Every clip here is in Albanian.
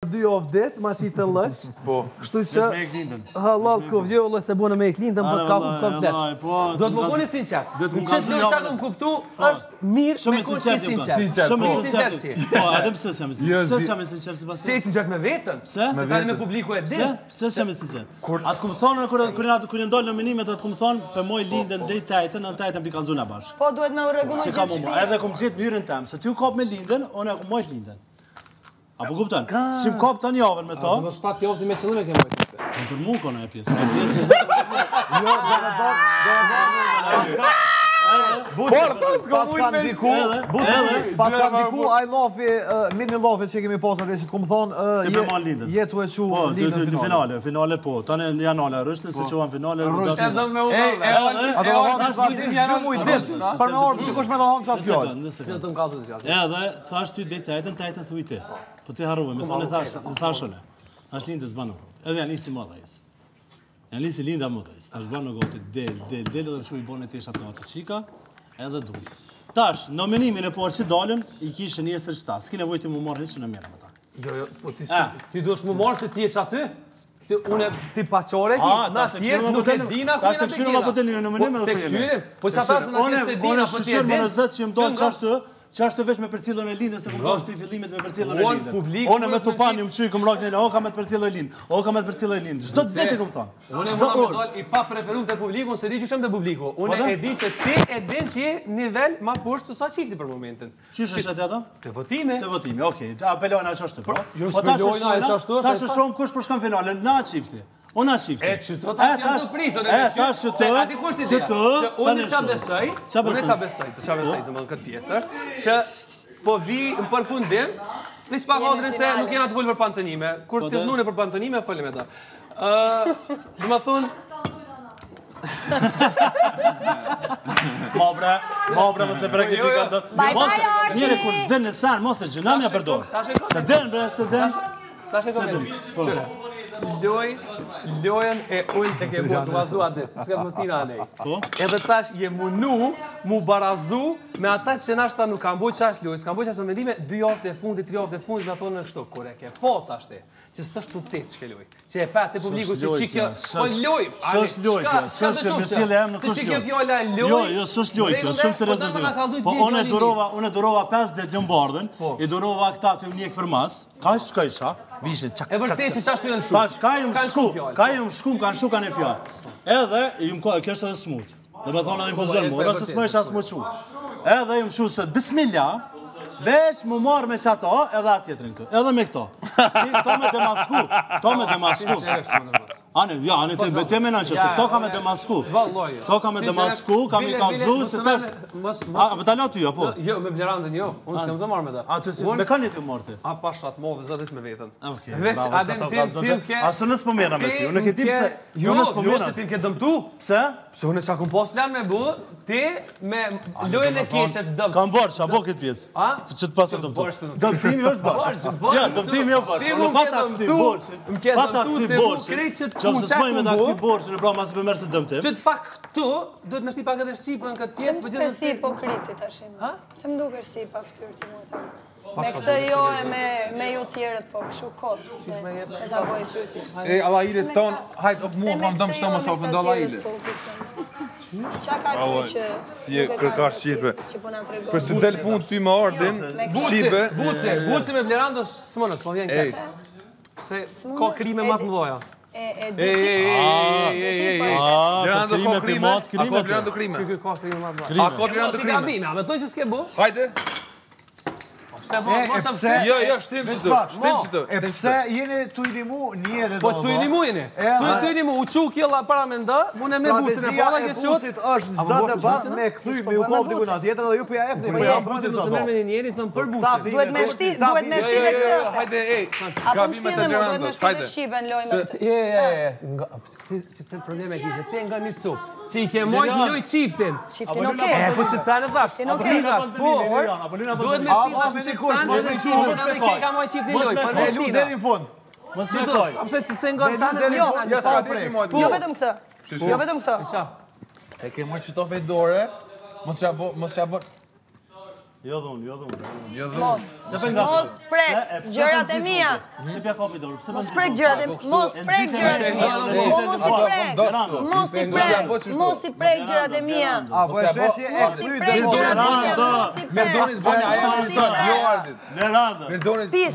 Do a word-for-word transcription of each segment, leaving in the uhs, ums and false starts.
dy javë dit, ma që i të lësh. Po. Kështu që... Halal të kovjollë se bune me e klindën, po të kapë komplet. Do të më bune sinqert. Në qëtë do qatë më kuptu, është mirë me kur ti sinqert. Shumë i sinqert si. Po, edhe pëse s'jam i sinqert? Pëse s'jam i sinqert si pasi? Se i sinqert me vetën. Pse? Se tani me publiku e din. Pse s'jam i sinqert? Atë ku më thonë, kër i ndollë në minimet, atë ku më thonë, për moj lindën dhe i tajten, në tajten pi kalzuna bashkë. Po, duhet me u regullu gjithë shpi. Edhe ku më gjithë mjërën tem, se ty u kap me lindën, unë e ku mojsh lindën. Apo kupton? Si më kap të një javën me to. Në shtatë javë të me qëllime ke mojtë ishte. Në për mu kona e pjesë. Jo, dhe në do, dhe në do. Por, pas ka ndiku, pas ka ndiku, aj lofi, mini lofi që kemi posat e që të ku më thonë, jetu e që lindën finale. Finale, finale po. Tane në janale rështën, se që vanë finale. Edhe me u dhave. Ato në hanë të ditë, dy mujtë ditë. Për në orë, të kush me të hanë qatë fjallë. Edhe, thash ty dhe tajten, tajten thuj ti. Po ti harruve, me thonë e thashone. Thash lindës banë në gotë. Edhe janë nisi më dhejës. Janë nisi linda më dhejës. Thash banë në gotë, del, del, del, edhe shu i bone të ishat në atë qika, edhe duj. Tash, nominimin e porë që dalën, i kishë njësër qëta. S'ki nevoj ti më marrë heqë në mjera me ta. Jo, jo, po ti duesh më marrë se ti esh aty? Une ti paqore ki, na tjertë nuk e dina ku jena të kjena. Ta shtë këshyrim në nominim edhe po jemi. Po që ata se në kjesë e dina po ti e din. Unë shëshër që ashtë të vesh me përcilën e lindën, se këmë është për fillimet me përcilën e lindën. One me të pani më qyë këmë rakë njële, o ka me të përcilën e lindë, o ka me të përcilën e lindë. Gjdo të deti këmë thonë. Unë e më me dojnë i pa preferum të publiku, se di që shemë të publiku. Unë e di që ti e din që je nivel ma pushtë së sa qifti për momentin. Qysh është atë ato? Të votime. Të votime, okej. Apelojnë a që është të po. Jo, s'pelojnë a që është Ta shë shumë kush për shkam finale, na qifti. Unë a qifti. E që të ta që janë të pritën e E, ta shë të, që të, unë qa besoj, unë qa besoj, të qa besoj të më në këtë pjesër, që po vi në përfundim, plis pak odrin se nuk jena të full për pantonime. Kur të dhënune për pantonime, follim e ta. Dhe më thunë... Mobre, mobre, mëse bre këtë pika të... Njëre kur s'den në sanë, mos e gjënamja përdojë. Se den, bre, se den. Se den. Qëre. Loj, lojën e ullë e ke bu të vazua ditë, s'ka mëstina anej. Edhe tash je munu, mu barazu, me ata që nashta nuk kam bujt qash lojë, s'kam bujt qash në mendime, dy javët e fundit, tri javët e fundit, me ato në kështu, kure ke po tash te, që s'është të tetë që ke lojë, që e pat e publiku që që kjo, po lojë, s'është lojë kjo, s'është mësile em në kush kjo. Jo, jo, s'është lojë kjo, shumë serios është lojë. Po unë e durova, unë e durova pesë det Lombardën, i durova këta të mjek për mas, ka shka isha, vishin çak çak. E vërtet që çfarë janë shumë. Tash ka jum shku, ka jum shku, kanë shku kanë fjalë. Edhe jum ka kjo është edhe smut. Do të thonë ai infuzion, ora se s'më është as më çu. Edhe jum shu se bismillah, vesh më marr me çato, edhe atë tjetrin këtu. Edhe me këto. Ti këto me demasku, këto me demasku. Ane, ja, ane të betem e në qështë, këto ka me demasku. Këto ka me demasku, ka me kalzu, se tash... A, me talo ty, jo, po? Jo, me blerandën, jo. Unë s'jam të marrë me ta. A, të si, me ka një të marrë ti? A, pa shatë modhe, zatis me vetën. Oke, bravo, sa të kalzë të... A, së nësë po mjena me ti, unë e ke ti pëse... Jo, jo, se ti m'ke dëmtu. Pse? Se unë e qa kum pos plan me bu, ti me lojën e keshet dëmë. Kam bërë, qa bo këtë pjesë. A? Që të pas të dëmtu. Dëmtimi është bërë. Ja, dëmtimi jo bërë. Unë pa ta këti borë. Pa ta këti borë. Qëse s'moj me ta këti borë që në pra masë për mërë se dëmtim. Që të pak këtu, duhet me shti pak edhe shqipë në këtë pjesë. Se më duke si po kriti të shimë. Se më duke si pa ftyrë të mutë. Me këtë jo e me ju tjerët po, këshu kotë. Me ta bojë qyti. E, ala ilit tonë, hajtë, mu kam dëmë shtë më sa ofë ndolla ilit. Qa ka ty që... Si e kërkar Shqipe. Që po nga të regonë. Për se del pun ty me ardin, Shqipe... Buci, buci me blerandës s'mënët, po vjen kërë. Se ka krime matë më doja. E, e, e, e, e, e, e, Lerando ka krime, a ka Lerando krime. Ky ka krime matë më doja. A ka Lerando krime. A me toj që s'ke bu? Hajde. Pse mo, mos am se. Jo, jo, shtim që të. Shtim që të. E pse jeni tu i limu njerë do. Po tu i limu jeni. Tu tu i limu, u çu kjella para menda, unë me bucin e palla që shot. Bucit është çdo debat me kthy me u kop diku na tjetër dhe ju po ja jep. Po ja bucin se merr me një njeri thon për bucin. Duhet me shti, duhet me shti këtë. Hajde, ej. Apo shti edhe më duhet me shti të shiven lojë. Je, je, je. Çi të probleme kishte te nga një cup. Që i ke mojt një loj qiftin. Qiftin oke. E, po që të sanë dhash. Qiftin oke. Po, duhet me shtim që të sanë dhe qiftin dhe ke ka mojt qiftin loj. Me lu deri në fund. Mos me koj. Apse që se nga sanë Jo, ja s'ka desh mi mojt. Jo vetëm këtë. Jo vetëm këtë. E ke mojt qëto pej dore, mos qa bo, mos qa bo... Jo dhun, jo dhun. Mos. Mos prek gjërat e mia. Pse pja kapi dorë? Pse Mos prek gjërat e mos prek gjërat e mia. Mos i prek. Mos i prek. Mos i prek gjërat e mia. A po e sheshi e kthye prek gjërat e mia. Merdonit bëni ajo Milton, jo Ardit. Leranda. Merdonit Pis.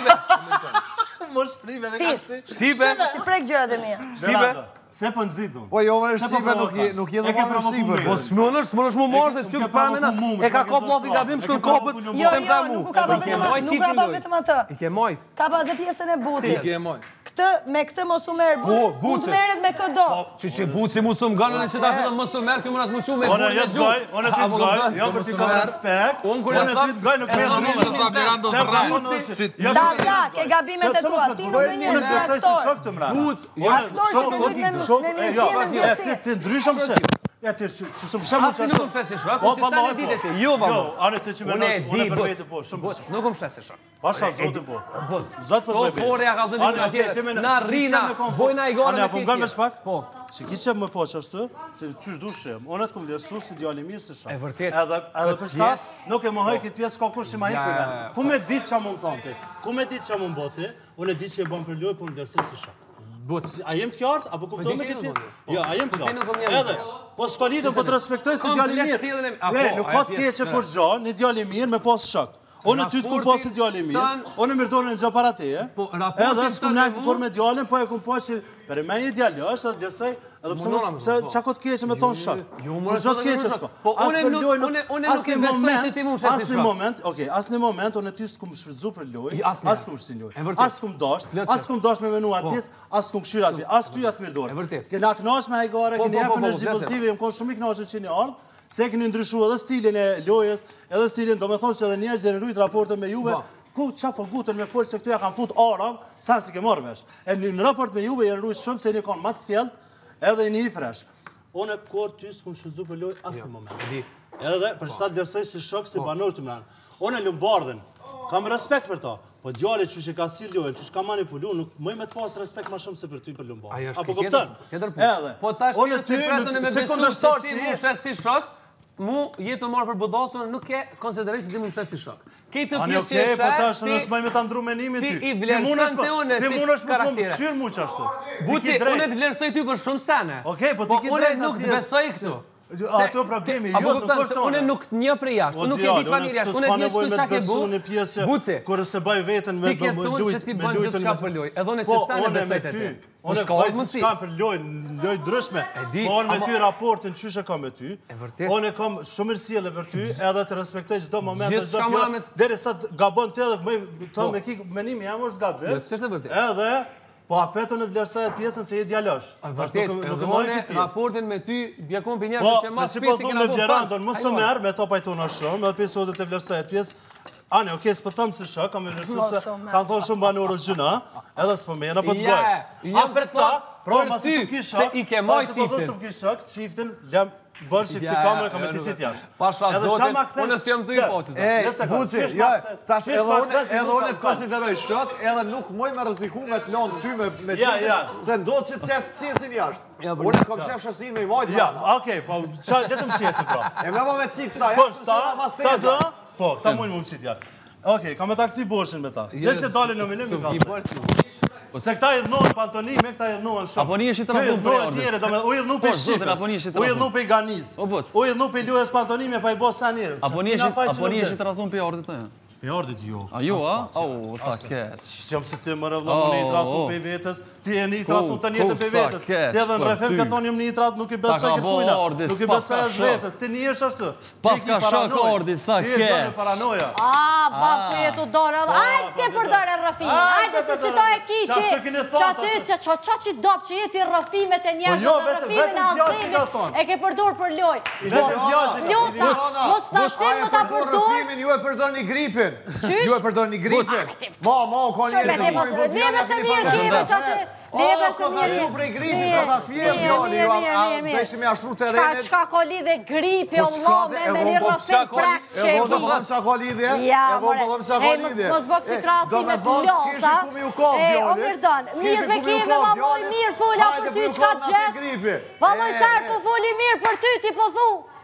bëni. Mos shprime dhe Pis. kasi. Shipe. Si prek gjërat e mia. Leranda. Se po nxitun. Po jo më shqipe nuk je nuk je E ke më provokuar shqipe. me. Po s'munësh, s'munësh mu marrë se çu para mena. E ka kop llafi gabim shkon kopët. Jo, se më tha jo, mu. nuk ka pa vetëm atë, nuk ka pa vetëm atë. I ke mojt. Ka pa edhe pjesën e butit. Ke moj. Këtë me këtë mos u merr Po, but, mund buci. të merret me këdo. Që që buci mu së më ganën e që ta fillon më së merë, kjo më natë më që me Ona burë me jetë gjuhë. gaj, ona ty të gaj, jo për t'i kam respekt. Unë kur Ona e ty thap- të gaj nuk merr Unë dhënë. ta Mirando Zrraj. Da, da, ke gabimet e tua, ti nuk e një Unë të besoj se shok të mra. Buc, Aktor që të duhet me- shok, me e jo, mirësinë e ndjesi. ti ti ndryshëm she. Ja ti që s'm shem Asi nuk më shesi shok, Po, që po, sa po, një ditë po. ti, jo, vamo. Jo, anë të që me Unë e unë di, për buc, vete po, shumë. buc, nuk më shesi shok. Pasha zotin po. Buc, Zot po to të bëj. fore ja ka zënë një atje, na rina, vojna i gore Ana me apo ngan me shpak? Po. Si ki qep më po që ashtu, të qysh dushem, unë të kum vlerësu si djali mirë se shak. E vërtet. Edhe edhe për shta, pjesë- nuk e mohoj këtë pjesë ka kush që ma ikë me. Ku me ditë që mund thonte? Ku me ditë që mund bote? Unë e di që e bën për lojë, po më vlerësoj si shak. Buc. A jem të qartë, apo kuptoj di me që këtë jemi, pjesë? po. Jo, a jem të Po, ti nuk kom qartë. jemi Edhe, të po s'ka lidhën, po të respektoj si djali Komplet mirë. sjelljen e- apo, Ne, nuk ajo ka të keqe pjesë, kur gjë, një djali mirë me pas shok. Unë ty të kum pas si djali mirë, tan- unë më rdonë në gjë para teje. Po, raporti Edhe s'kum tan ne me kur mu- me djalin, po e kum pas që për me një djalë është atë gjersoj, edhe pse mos Munona, pse po. çka të keqe me ton shok. jo, Po mora, çdo të çfarë keqe nuk s'ka. Po, As une për nuk- lojë, une- une nuk asnjë e besoj moment- se ti mund shesi Asnjë shok. moment, okay, asnjë moment unë ty s'kum shfrytzu për lojë, I, asnjë. as kum shtin lojë. E vërtet. As kum dash, Plot as kum dash me menuar Po. pjesë, as kum këshyra aty, as ty as mirë E dorë. vërtet. Kena kënaqsh me ai gore, Po, keni po, jep po, po, energji plot. pozitive, jam kon shumë i kënaqur që një ardh. Se keni ndryshuar edhe stilin e lojës, edhe stilin, do me thonë që edhe njerëzit janë rujt raporte me Juve. Po. Ku qa po gutën me folë se këtu ja kanë fut arab, sa si ke marrë vesh. E në raport me Juve janë rujt shumë se një kanë matë këfjelt, edhe një i fresh. Unë kur ty s'kum shfrytzu për lojë asnjë moment. E di. Edhe për shtat vlerësoj si shok, si banor të mlanë. Unë Lombardën, kam respekt për ta, po djalit që që ka si lojën, që ka manipulu, nuk mëj me të pas respekt ma shumë se për ty për Ajo Lombardën. është Apo tjetër- kuptën? tjetër punë. Edhe, Po tash unë ti se ty, pratën e me nuk- besu se se kundërshtar ti që mu je, shes si shok, mu jetë të marrë për budallësën, nuk ke konsideroj se ti mu shes si shok. Ke të Ani pjesë që okej, po tash ti- unë s'maj me ta ndru menimin ti ty. i vlerëson te unë Ti si mundesh mos më karaktere. këshyr mu qashtu. Buci, unë të vlerësoj ty për shumë sene. Okej, po ti ke unë drejt nuk aty të jest- besoj këtu. Ato problemi, Apo jo, nuk kupton është se tonë. unë nuk të një prej jashtë, unë nuk e di çfarë njëri jashtë, unë e di nevojë çfarë me çka ke besu bu. në pjesë Buci, kur se bëj veten me ti ke me thonë që lujt, ti me bën lujtën. gjithçka për lojë, edhe unë Po, që sa ne unë me besoj te ty. ti. Unë S'ka bëj mundsi. s'ka për lojë, lojë ndryshme. di, Po unë me ama- ty raportin çyshe kam me ty. E vërtet. Unë kam shumë mirësjellje për ty, edhe të respektoj çdo moment, Gjithë çdo s'ka fjalë. me- Derisa të gabon ti edhe më Po. të me kik menimi jam është gabim. Jo, s'është e vërtetë. Edhe po apetën e vlerësohet pjesën se je djalosh. E vërtet, Nuk- nuk edhe e moj unë këtë pjesë. raportin me ty, bjakon për Po, njerëz që për mas që po shpirti thumë kena me bu Blerandon, fan. mos së merë, me to pajtona shumë, me pjesë të vlerësohet pjesë. Ani, okej, s'po thëmë si shok, kam e vlerësu Mos se o merë. kanë thonë shumë banorët gjëna, edhe s'po mena, po të Ja, gojë. jam A për të këta, thonë, pra, për masi ty, s'u ki se shok, i ke moj masi po thonë qiftin. s'u ki shok, qiftin, lem bërë që Ja, këtë kamerë, kam e ja, ti nuk- qitë jashtë. Pasha Edhe zotin, shama kthen- unë s'jam të që- hipocita. E, Nëse ka, Buci, qysh jo, ma kthen- tash qysh edhe ma unë kthen, ti edhe nuk unë ka të konsideroj shok, edhe nuk moj me rreziku me të lënë ty me me Ja, si- ja. se ndodh që të ces cesin jashtë. Ja, për- Unë kam shef shasnin me i majtë. Ja, okej, po, qa, letëm qesi, pra. E me më me cif këta, Po, jashtë, shta, se mas ta teta. dë, po, këta mujnë më më qitë jashtë. Okej, kam e ta këti borshin me ta. Dhe shte dalin në minim i kalëse. Se këta i dhënohen pantonime, këta i dhënohen shumë. Apo një është i Këta tradhun i për dhënohen ordin. tjere, do me- u i dhënu Po, për zotin, Shqipës, apo një është i u i tradhun. dhënu për Ganiz, O, buc. u i dhënu për lujes pantonime, pa i bo sa njerë. Apo një është apo një është i tradhun për ordit të. Për ordit jo. A ju a? O, sa keq. Si jam si ti më rëvla, më një i tratu Oh, për i vetës, ti e një i tratu të njëtë ku, për sa vetës. keq Ti edhe në për refem ty. ka thonë jam një i tratu, nuk i besoj ka bo kërkujna, ordi, nuk i s'pas besoj ka as shok. vetës, ti një është ashtu. S'pas Ti ka ki shok paranoj. ordi, sa Ti e do në keq. paranoja. A, bab, ku jetu dorë, hajde për dorë e rëfimin, hajde se që ta e kiti, Qa të keni thonë, që aty, që që që që dopë që jeti rëfimet e njerëzë jo, dhe vetëm- rëfimin e vetëm fjalë që ka azimit, thonë. e ke përdur për loj. Vetëm fjalë që ka thonë. Luta, mos në ashtim më ta përdur, Rëfimin, ju e përdoni gripin. Qysh? Ju e përdoni gripin. Ma, ma, ka që me njerëz te mos, leve se mirë kime që aty, leve se mirë. Ju prej gripin, ka ta fjerë fjali, ju të ishim e ashru Qka terenit. qka ko lidhe gripi, Po o s'ka lo, dhe, me e me dhonë një po rëfim s'ka ko- preks E që e do të ki. bëllëm sa ka lidhje, Ja, e do more. të bëllëm sa ka Ej, mos- lidhje. mos bëk si E, krasi do me thonë, lota. s'kishi ku mi u kov, Ej, o djali. mirë donë, S'kishi mirë me ku mi u kime, kov, valloj, djali. mirë fola Hajde, për ty ku ju qka kov, na gjet. te gripi. Valloj E, sarë e. të foli mirë për ty, ti po thu.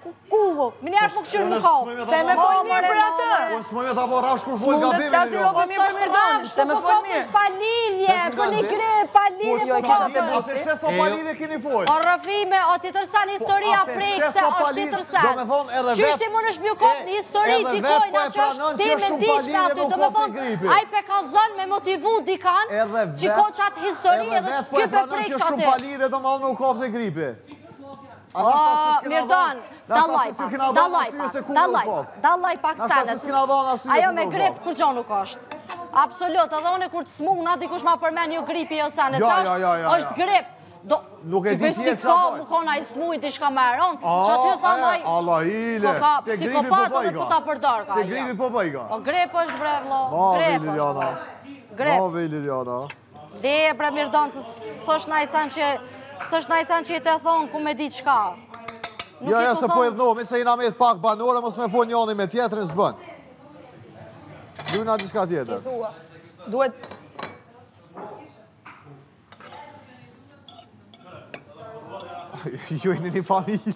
ku, minjarë po këshyrë në kohë. Se me fol mirë për atë. Unë s'më me ta po rash kur fol S'mundet gabimin. t'asi robi mirë për Mirdonin, se me fol mirë. Pa lidhje, për një grip, pa lidhje po Atë katër. sheso pa lidhje keni fol. O rëfime, o ti tërsan historia prekse, o ti tërsan. Do me thonë edhe vetë. Qyshti mund është bjukot një histori dikojna që është ti me dishme aty, do me thonë, aj pe kalzon me motivu dikan, që ko qatë histori edhe kjo pe prek që shumë aty. palidhe do më me u kopë të gripi. O, Mirdon, dalaj pak, dalaj pak, dalaj, dalaj pak senet. Ajo me grip kur gjo nuk është. Absolut, edhe une kur të smuna, dikush ma përmen një gripi jo senet, është grip. Nuk e di tjetër që bojë. Më kona i smuj t'i shka merën, që aty thamaj... Allah ile, te gripi po bëjga. Po ta përdor ka. Te gripi po bëjga. Po grip është bre, vlo. Ma Grip Liliana. Grip. Ma ve Liliana. Dhe bre Mirdon, se s'është najsan që... S'është najsan që i te thonë ku me di qka. Ja, ja, se po e dhno, me se i na me pak banore, mos me fol njoni me tjetërin s'bën. Luna diska tjetër. Duhet... Ju e në një familj.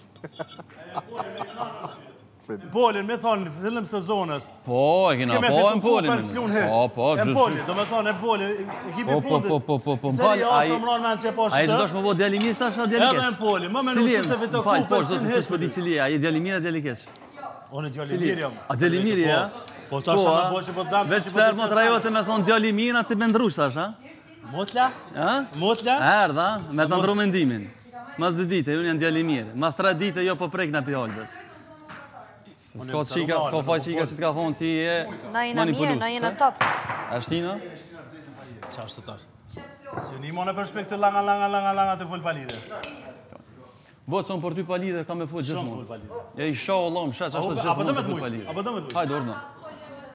Polin, me thonë, fillim sezonës. Po, e kina po e Polin. Po, po, gjithë. E Polin, do me thonë e Polin, ekipi fundit. Po, po, po, po, Serie A, së mëron men që e po shtë. A i të dosh më bo djalimirës, ta shra djalikesh. Edhe e Polin, më menu që se vito kupër, si në hesë. Po, cili, a i djalimirë, a djalikesh? Unë e djalimirë jam. A djalimirë, ja? Po, ta shra me bo që po të damë. Veç pëser më të rajote me thonë djalimirë, a të mendrush, ta shra? Motla? Motla? Erdha, me të ndru mendimin. Mas dhe dite, unë janë djalimirë. Mas tre dite, jo po prek në piholbës. S'ka qika, s'ka faj qika që t'ka thonë ti e manipulus. Na jena top. Ashtina? Qa është të tash? Së një mone për shpek të langa, langa, langa, langa të full palide. Botë son për ty palide, ka me full gjithë mund. Shumë full palide. Ja i shoh Allah, më shetë që është gjithë mund të full palide. Apo do me të mujtë? Hajde, orna.